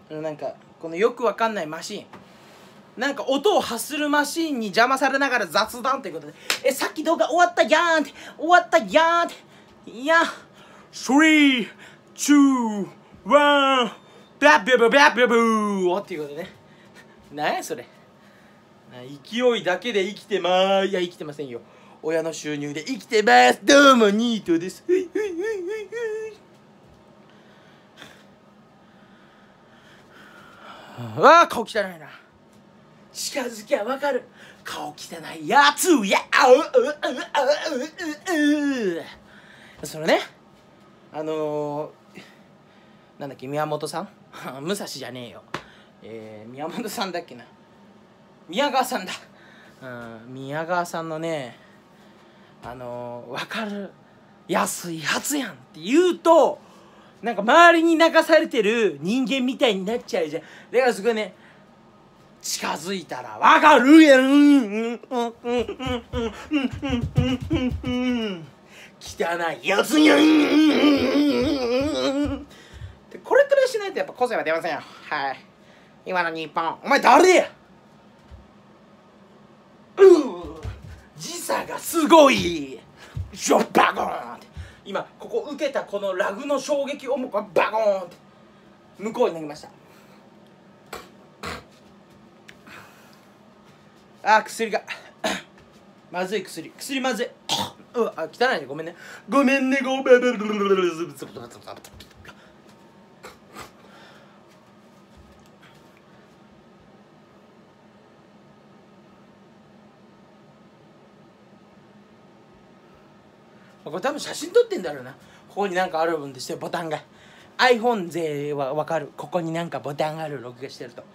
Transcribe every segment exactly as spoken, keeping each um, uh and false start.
なんかこのよくわかんないマシン、なんか音を発するマシンに邪魔されながら雑談ということで、えさっき動画終わったやんって終わったやんっていやスリー、ツー、ワン、バッビャブバッビャブーっていうことでね。なんやそれ、勢いだけで生きてまーいや生きてませんよ、親の収入で生きてます。どうもニートです。ああ顔汚いな。近づきゃわかる顔汚いやつや。あうううううううそれね、あのー、なんだっけ宮本さん武蔵じゃねえよ、えー、宮本さんだっけな、宮川さんだ、うん、宮川さんのね、あのー、分かる安いやつやんって言うと、なんか周りに流されてる人間みたいになっちゃうじゃん。だからすごいね、近づいたら分かるやん、うんうんうんうんうんうんうん汚いやつやん。これくらいしないとやっぱ個性は出ませんよ。はい、今の日本、お前誰や。う時差がすごい。ショッバゴーンって今ここ受けたこのラグの衝撃をもうバゴーンって向こうに投げました。あー薬がまずい、薬薬まずい。うわあ汚いね、ごめんねごめんねごめんね。これ多分写真撮ってんだろうな。ここになんかある分でしてボタンが iPhone 勢は分かる。ここになんかボタンがある、録画してると。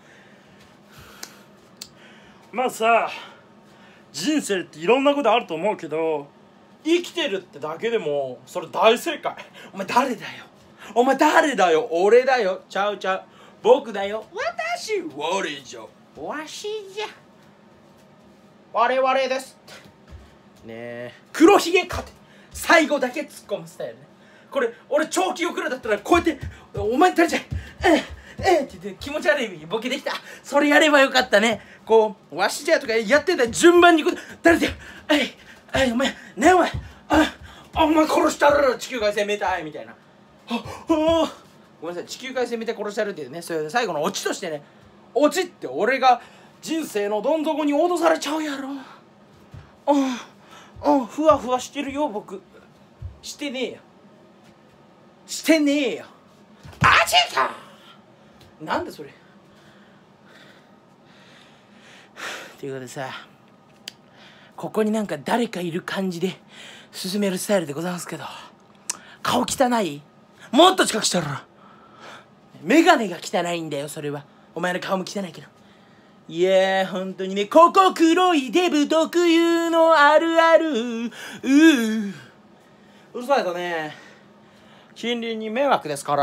まあさ、人生っていろんなことあると思うけど、生きてるってだけでもそれ大正解。お前誰だよ、お前誰だよ。俺だよ、ちゃうちゃう、僕だよ、私、我じゃ、わしじゃ、我々ですねえ。黒ひげかて最後だけ突っ込むスタイルね。これ俺超記憶力だったらこうやって「お前誰じゃいえええって言って気持ち悪いボケできた。それやればよかったね。こうわしじゃとかやってたら順番にこう誰だよ、えいえいお前ねえお前ああお前殺したる地球外生命体みたいな。ああごめんなさい、地球外生命体殺したるっていうね、それ最後のオチとしてね、オチって俺が人生のどん底に脅されちゃうやろ。うんうんふわふわしてるよ僕。してねえよしてねえよあちかなんだそれ。っていうことでさ、ここになんか誰かいる感じで進めるスタイルでございますけど、顔汚い？もっと近くしたらメガネが汚いんだよ。それはお前の顔も汚いけど、いやー本当にね、ここ黒いデブ特有のあるあるうーうるさいとね、近隣に迷惑ですから。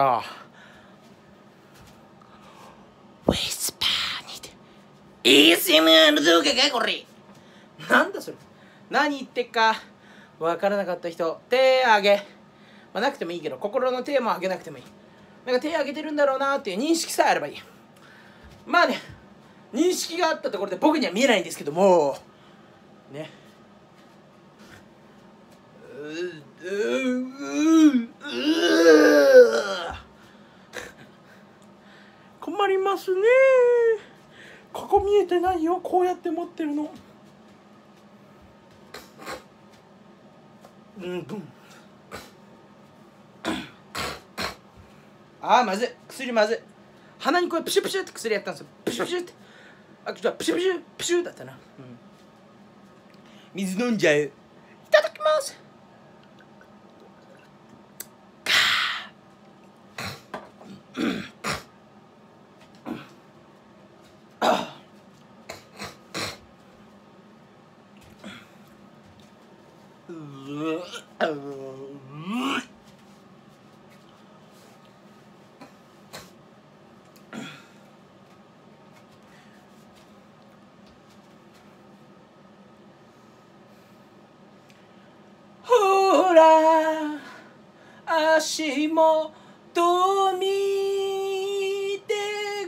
ウィスパーにて エーエスエムアール 動画かこれ。なんだそれ、何言ってっか分からなかった人手あげ、まあ、なくてもいいけど心の手もあげなくてもいい。なんか手あげてるんだろうなっていう認識さえあればいい。まあね、認識があったところで僕には見えないんですけどもね。うううう困りますね。ここ見えてないよ、こうやって持ってるの。うんブンあーまずい、薬まずい。鼻にこうプシュプシュって薬やったんですよ。プシュプシュってあ、じゃあプシュプシュプシュだったな、うん、水飲んじゃう。いただきます。ほら足元見て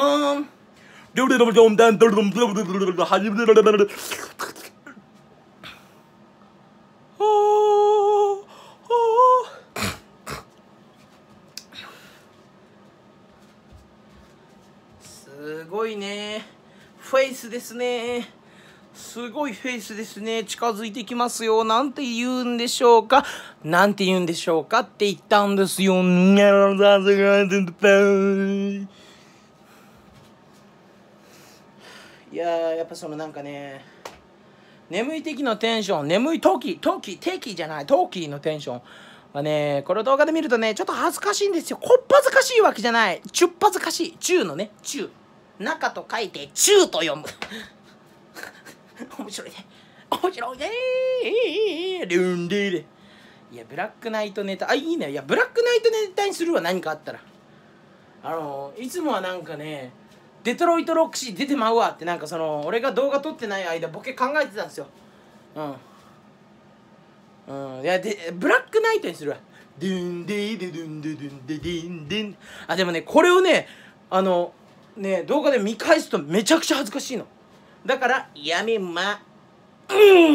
ーんドルドルドンダンドルドンドルドルドルドルハジブルルルルルすごいねフェイスですねすごいフェイスですね近づいてきますよなんて言うんでしょうかなんて言うんでしょうかって言ったんですよいやーやっぱそのなんかね眠い時のテンション眠い時時時じゃない時のテンションはねこの動画で見るとねちょっと恥ずかしいんですよこっぱずかしいわけじゃないちゅっぱずかしい中のね中中と書いて中と読む面白いね面白いねルンデーいやブラックナイトネタあいいねいやブラックナイトネタにするわ何かあったらあのいつもはなんかねデトロイトロックシー出てまうわってなんかその俺が動画撮ってない間ボケ考えてたんですようんうんいやでブラックナイトにするわドゥンディドゥドゥンドゥドゥンディディンディンあでもねこれをねあのね動画で見返すとめちゃくちゃ恥ずかしいのだからやめまうん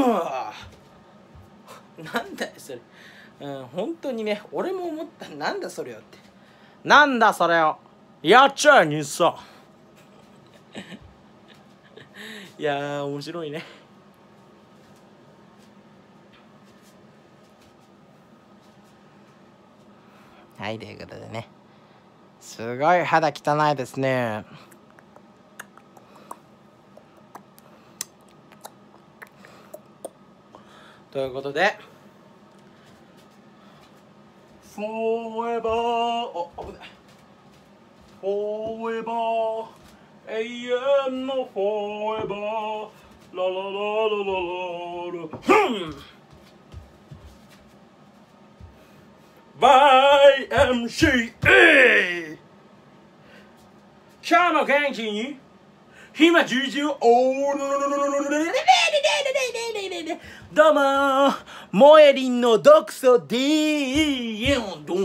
なんだよそれうん本当にね俺も思ったなんだそれよってなんだそれをやっちゃえにさいやー面白いねはいということでねすごい肌汚いですねということで Forever お危ない Forever 永遠の Forever ラララララララフンバイ エムシー 今日も元気に暇充実おどうもーモエリンの毒素でー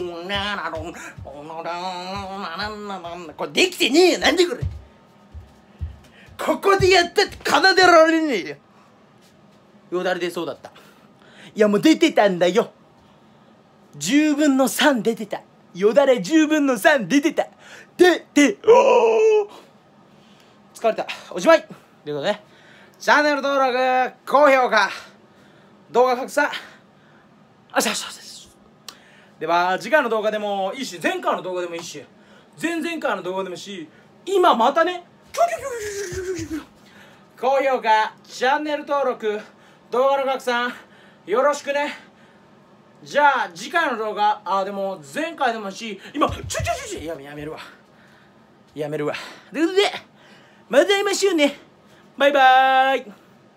これできてねえよなんでこれここでやったって奏でられねえよよだれ出そうだったいやもう出てたんだよじゅうぶんのさん出てたよだれじゅうぶんのさん出てたででおー疲れたおしまいということでチャンネル登録高評価動画拡散あしゃしゃしでは次回の動画でもいいし前回の動画でもいいし前々回の動画でもいいし今またね高評価チャンネル登録動画の拡散よろしくねじゃあ次回の動画、あでも前回でもし今ちょちょちょちょやめやめるわやめるわということでまた会いましょうね。バイバーイ。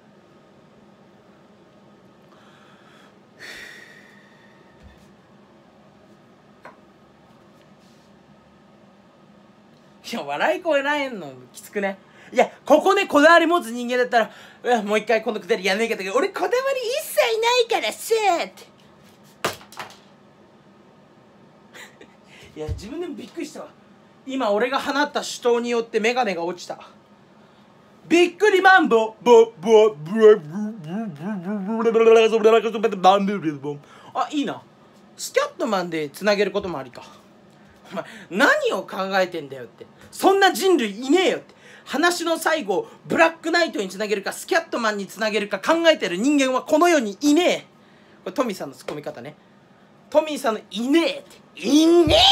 いや笑い声ないのきつくね。いやここでこだわり持つ人間だったらうわもう一回このくだりやんねえかったけど、俺こだわり一切ないからさーっていや自分でもびっくりしたわ。今俺が放った手刀によってメガネが落ちた。びっくりマンボボボボあいいな。スキャットマンでつなげることもありか。お前何を考えてんだよって。そんな人類いねえよって。話の最後ブラックナイトにつなげるかスキャットマンにつなげるか考えてる人間はこの世にいねえ。これトミーさんのツッコミ方ね。トミーさんのいねえっていねえや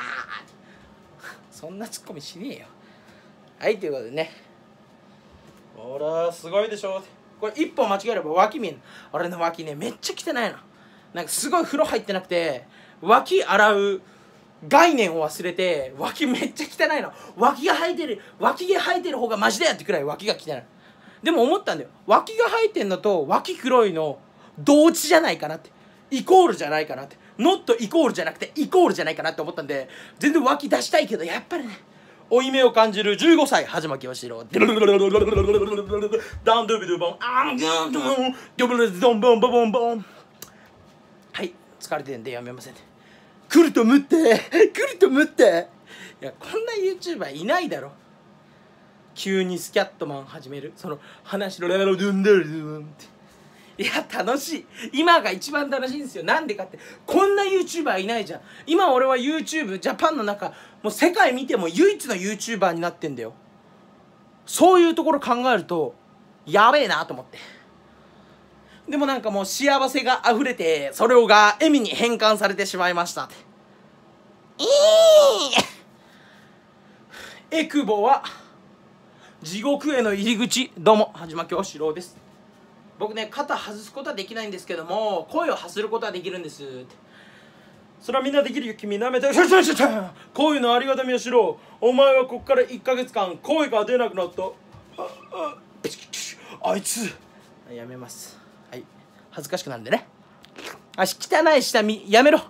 そんなツッコミしねえよ。はいということでね、ほらすごいでしょ。これ一歩間違えれば脇見ん。俺の脇ねめっちゃ汚いの。なんかすごい風呂入ってなくて脇洗う概念を忘れて脇めっちゃ汚いの。脇が生えてる脇が生えてる方がマジだよってくらい脇が汚い。でも思ったんだよ、脇が生えてんのと脇黒いの同値じゃないかなって、イコールじゃないかなって、ノットイコールじゃなくてイコールじゃないかなって思ったんで、全然脇出したいけどやっぱりね負い目を感じるじゅうごさいはじまきよしろダンドゥビドゥボンアンガンドゥンドブルズドンボンボボンボン。はい疲れてんでやめませんね。来ると思って来ると思って。いやこんな YouTuber いないだろ。急にスキャットマン始めるその話のララドゥンダルドゥンって。いや楽しい。今が一番楽しいんですよ。なんでかってこんな YouTuber いないじゃん。今俺は YouTube ジャパンの中もう世界見ても唯一の YouTuber になってんだよ。そういうところ考えるとやべえなと思って。でもなんかもう幸せが溢れてそれをが笑みに変換されてしまいましたって。いいエクボは地獄への入り口。どうもはじま京志郎です。僕ね肩外すことはできないんですけども声を発することはできるんですって。それはみんなできるよ君なめて。声のありがたみをしろ。お前はこっからいっかげつかん声が出なくなった。あ, あ, あいつやめます。はい恥ずかしくなるんでね。あ汚い下見やめろ。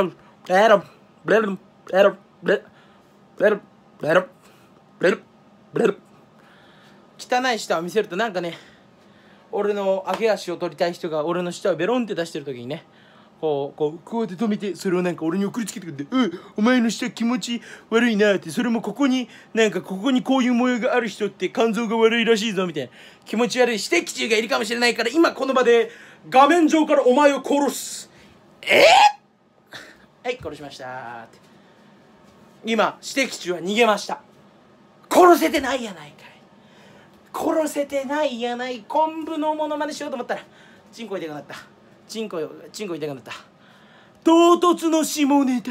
汚い舌を見せるとなんかね、俺の上げ足を取りたい人が俺の舌をベロンって出してる時にね、こうこうこうやって止めてそれをなんか俺に送りつけてくれて、うんお前の舌気持ち悪いなって、それもここになんかここにこういう模様がある人って肝臓が悪いらしいぞみたいな気持ち悪い指摘中がいるかもしれないから今この場で画面上からお前を殺す。えー、はい殺しましたーって。今指摘中は逃げました。殺せてないやないかい。殺せてないやない。昆布のモノマネしようと思ったらチンコ痛くなった。チンコチンコ痛くなった。唐突の下ネタ。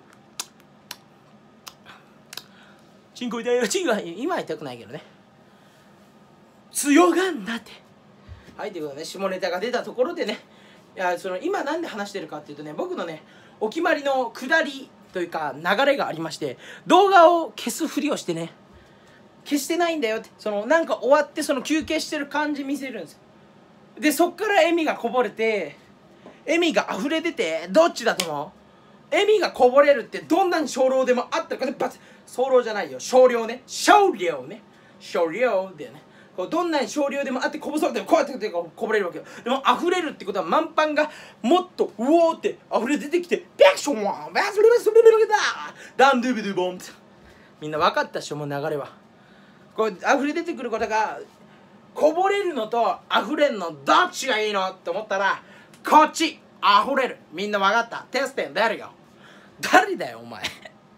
チンコ痛いよ。チンコ今は痛くないけどね。強がんなって。はいということでね、下ネタが出たところでね、いやその今なんで話してるかっていうとね、僕のねお決まりの下りというか流れがありまして、動画を消すふりをしてね、消してないんだよって、そのなんか終わってその休憩してる感じ見せるんですよ。でそっから笑みがこぼれて笑みが溢れ出て、どっちだと思う？笑みがこぼれるってどんなに少量でもあったらこれバツ少量じゃないよ、少量ね、少量ね、少量だよね。こうどんなに少量でもあってこぼされてもこうやってこぼれるわけよ。でも溢れるってことは満帆がもっとうおーって溢れ出てきてピャクションワンバスルルスルルルダンドゥビドゥボン。みんな分かったっしょもう流れは。こう溢れ出てくることがこぼれるのと溢れるのどっちがいいのって思ったらこっち溢れる。みんな分かった。テスト出るよ。誰だよお前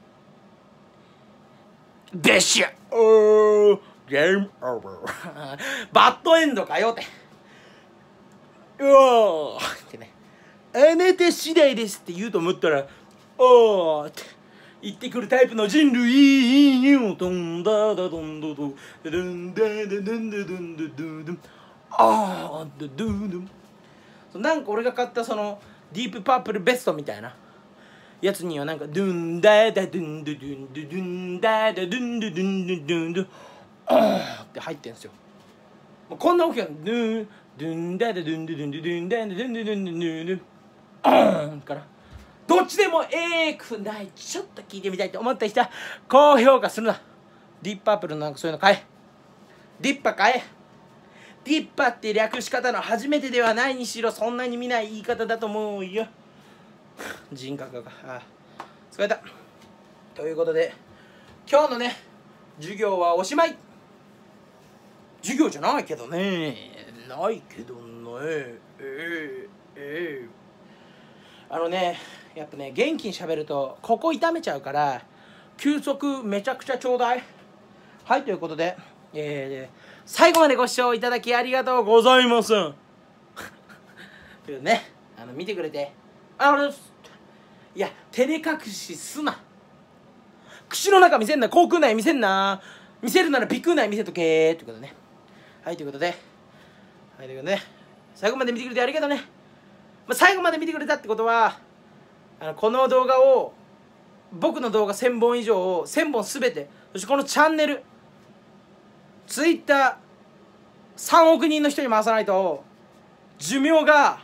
でしょ。おーゲームオーバーバッドエンドかよってうおーってね、あなた次第ですって言うと思ったらおーって言ってくるタイプの人類にトンダダドンドドドンダダドンドドンドドンドドンあードドドン。なんか俺が買ったそのディープパープルベストみたいなやつにはなんかドゥンダダドゥンドゥドゥンドゥドゥンダダドゥンドゥドゥンドゥドゥンドゥって入ってんすよ。こんな大きなドゥンドゥンダダドゥンドゥドゥンドゥドゥンダダドゥンドゥドゥンドゥドゥンドゥーンからどっちでもええくない、ちょっと聞いてみたいと思った人は高評価するな。ディッパープルのなんかそういうの買え。ディッパ買え。ディッパって略し方の初めてではないにしろそんなに見ない言い方だと思うよ。人格がああ疲れた。ということで今日のね授業はおしまい。授業じゃないけどねないけどねええええあのねやっぱね元気にしゃべるとここ痛めちゃうから休息めちゃくちゃちょうだい。はいということで、えー、最後までご視聴いただきありがとうございます。ということでねあの見てくれてあのいや照れ隠しすな。口の中見せんな、口腔内見せんな、見せるなら鼻腔内見せとけーということでね。はいということではいということでね最後まで見てくれてありがとうね。まあ、最後まで見てくれたってことはあのこの動画を僕の動画せんぼん以上をせんぼんすべて、そしてこのチャンネルツイッターさんおく人の人に回さないと寿命が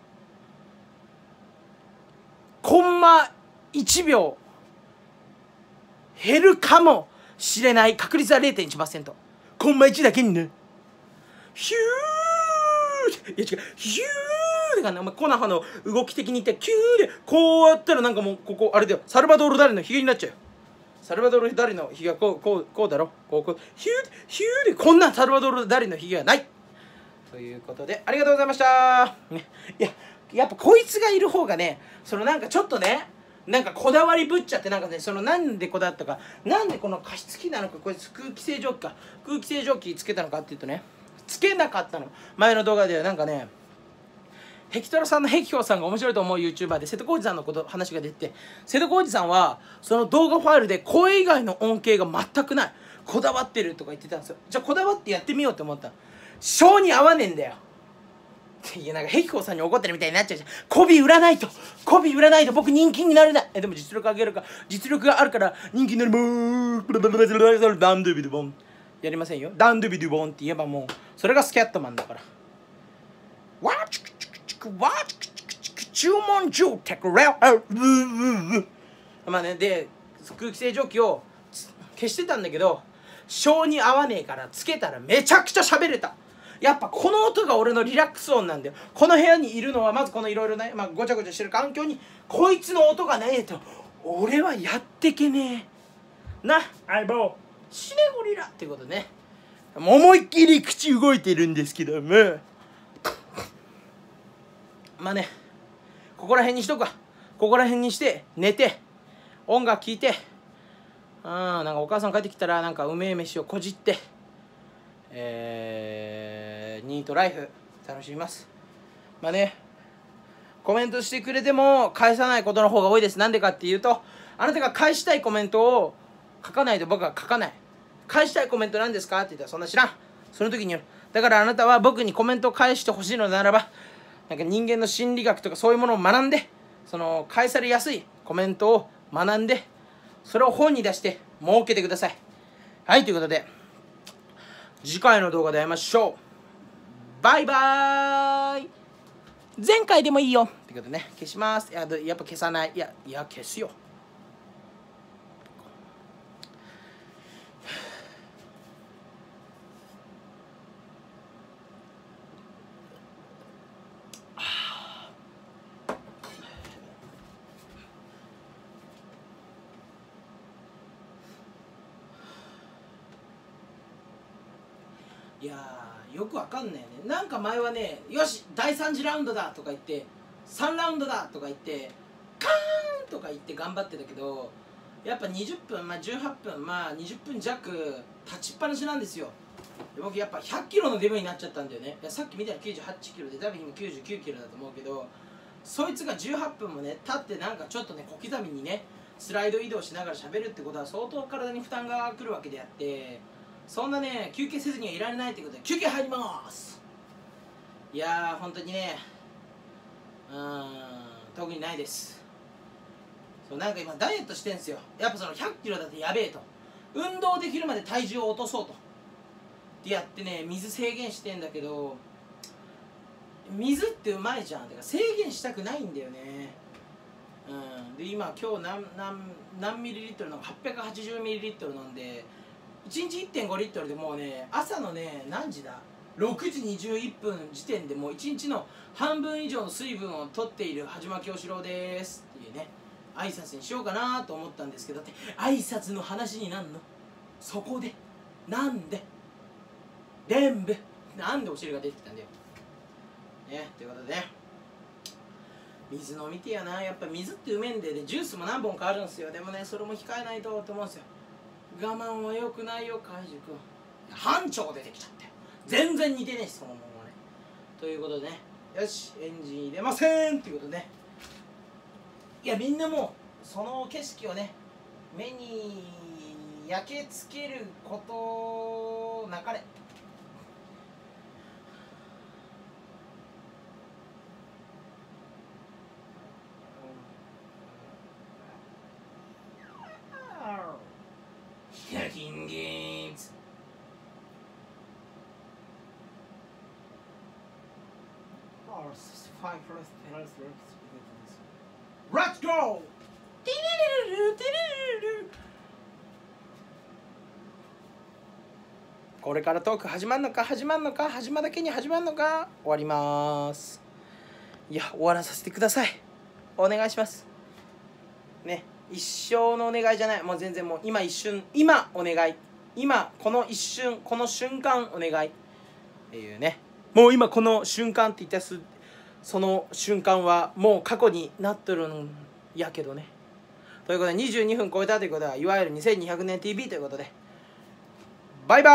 コンマいちびょう減るかもしれない。確率は れいてんいちパーセント。 コンマいちだけにねヒューいや違うヒューがねお前コナハの動き的に言ってキューでこうやったらなんかもうここあれだよサルバドール・ダリのヒゲになっちゃうよ。サルバドール・ダリのヒゲはこうこうこうだろこうこうヒューヒューでこんなサルバドール・ダリのヒゲはないということでありがとうございました、ね、いややっぱこいつがいる方がねそのなんかちょっとねなんかこだわりぶっちゃってなんかねそのなんでこだわったかなんでこの加湿器なのかこれ空気清浄機か空気清浄機つけたのかっていうとねつけなかったの。前の動画ではなんかねヘキトラさんのヘキヒョウさんが面白いと思う YouTuber で瀬戸康史さんのこと話が出てて瀬戸康史さんはその動画ファイルで声以外の音程が全くないこだわってるとか言ってたんですよ。じゃあこだわってやってみようと思ったら性に合わねえんだよ。いやなんかヘキコさんに怒ってるみたいになっちゃうじゃん。媚び売らないと媚び売らないと僕人気になれない。えでも実力上げるか実力があるから人気になるもーダンドゥビドゥボンやりませんよ。ダンドゥビドゥボンって言えばもうそれがスキャットマンだから。わーチクチクチクわーチクチクチク注文状テクレオまあねで空気清浄機を消してたんだけど性に合わねえからつけたらめちゃくちゃ喋れた。やっぱこの音が俺のリラックス音なんだよ。この部屋にいるのはまずこのいろいろね、まあ、ごちゃごちゃしてる環境にこいつの音がねえと俺はやってけねえな相棒シネゴリラっていうことね。思いっきり口動いてるんですけどもまあねここら辺にしとくわ。ここら辺にして寝て音楽聴いてあなんかお母さん帰ってきたらなんかうめえ飯をこじってえー、ニートライフ楽しみます。まあねコメントしてくれても返さないことの方が多いです。なんでかっていうとあなたが返したいコメントを書かないと僕は書かない。返したいコメントなんですかって言ったらそんな知らん。その時による。だからあなたは僕にコメントを返してほしいのならばなんか人間の心理学とかそういうものを学んでその返されやすいコメントを学んでそれを本に出して儲けてください。はいということで次回の動画で会いましょう。バイバーイ。前回でもいいよってことでね消します。いややっぱ消さない。いやいや消すよ。いやーよくわかんないよね。なんか前はねよしだいさん次ラウンドだとか言ってさんラウンドだとか言ってカーンとか言って頑張ってたけどやっぱにじゅっぷんまあじゅうはっぷんまあにじゅっぷん弱立ちっぱなしなんですよ。で僕やっぱひゃっキロのデブになっちゃったんだよね。いやさっき見たらきゅうじゅうはちキロで多分今きゅうじゅうきゅうキロだと思うけどそいつがじゅうはっぷんもね立ってなんかちょっとね小刻みにねスライド移動しながら喋るってことは相当体に負担がくるわけであってそんなね休憩せずにはいられないってことで休憩入ります。いやー本当にねうーん特にないです。そうなんか今ダイエットしてんすよ。やっぱそのひゃっキロだってやべえと、運動できるまで体重を落とそうとってやってね、水制限してんだけど、水ってうまいじゃん。だから制限したくないんだよね。うん、で今今日何何何ミリリットルのはっぴゃくはちじゅうミリリットル飲んで、いちにち いってんごリットルでもうね、朝のね何時だろくじにじゅういっぷん時点でもういちにちの半分以上の水分を取っているはじまきおしろうですっていうね挨拶にしようかなと思ったんですけど、だって挨拶の話になんの。そこでなんで全部なんでお尻が出てきたんだよね。ということでね、水飲みてやな。やっぱ水ってうめえんで、でジュースも何本かあるんですよ。でもねそれも控えないとと思うんですよ。我慢はよくないよ海塾。班長出てきちゃったよ。全然似てねえしそのままね。ということでね、よしエンジン入れませんっていうことでね、いやみんなもうその景色をね目に焼けつけることなかれ。ヒカキンゲームズレッツゴー。これからトーク始まんのか始まんのか始まだけに始まんのか。終わりまーす。いや終わらさせてください。お願いしますね。一生のお願いじゃない、もう全然もう今一瞬、今お願い、今この一瞬この瞬間お願いっていうね。もう今この瞬間って言ったすその瞬間はもう過去になっとるんやけどね。ということでにじゅうにふん超えたということはいわゆるにせんにひゃくねん ティーブイ ということで、バイバ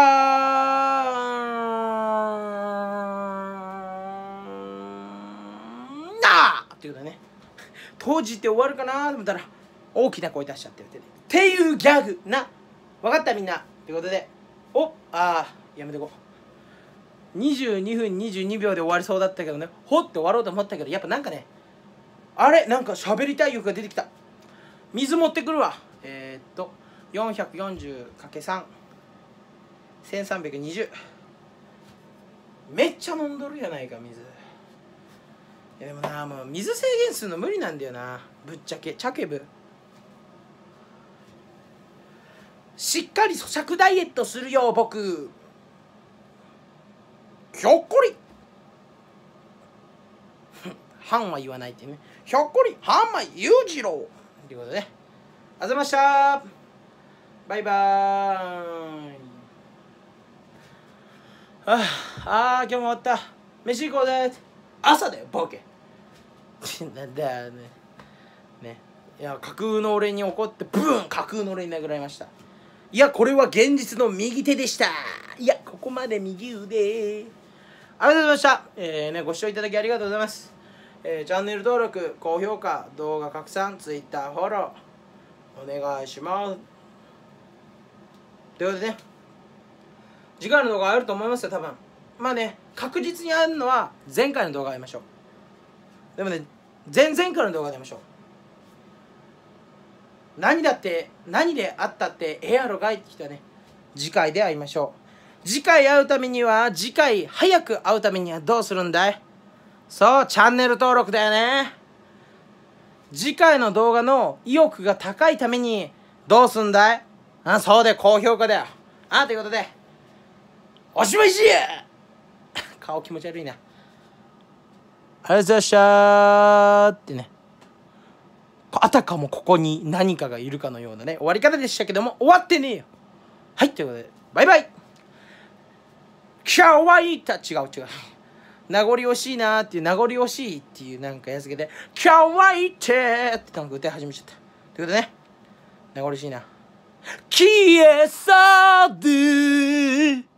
ーなーということでね、閉じて終わるかなと思ったら大きな声出しちゃってるってねっていうギャグな。分かったみんなということで、おあーやめてこう。にじゅうにふんにじゅうにびょうで終わりそうだったけどね、ほって終わろうと思ったけど、やっぱなんかね、あれなんか喋りたい欲が出てきた。水持ってくるわ。えー、っと よんひゃくよんじゅうかけるさん せんさんびゃくにじゅう。めっちゃ飲んどるやないか水。いやでもな、もう水制限するの無理なんだよな、ぶっちゃけチャケブ。しっかり咀嚼ダイエットするよ僕。ひょっこり半は言わないってね。ひょっこり半枚裕次郎ということでね、ありがとうございました。バイバーイ。ああ今日も終わった。飯行こうぜ。朝だよボケなんだよね。ね、いや架空の俺に怒ってブーン架空の俺に殴られました。いやこれは現実の右手でした。いやここまで右腕。ありがとうございました。えーね、ご視聴いただきありがとうございます。えー、チャンネル登録、高評価、動画拡散、Twitter フォローお願いします。ということでね、次回の動画あると思いますよ多分。まあね確実にあるのは前回の動画やりましょう。でもね前々回の動画やりましょう。何だって何であったってええやろがいって人はね次回で会いましょう。次回会うためには次回早く会うためにはどうするんだい。そうチャンネル登録だよね。次回の動画の意欲が高いためにどうすんだい。あそうで高評価だよ。あということでおしまいしや顔気持ち悪いな。ありがとうございましたってね、あたかもここに何かがいるかのようなね終わり方でしたけども、終わってねえよ。はいということでバイバイ。かわいいた違う違う名残惜しいなーっていう名残惜しいっていうなんかやつけでかわいいってーってなんか歌い始めちゃった。ということでね、名残惜しいな消え去る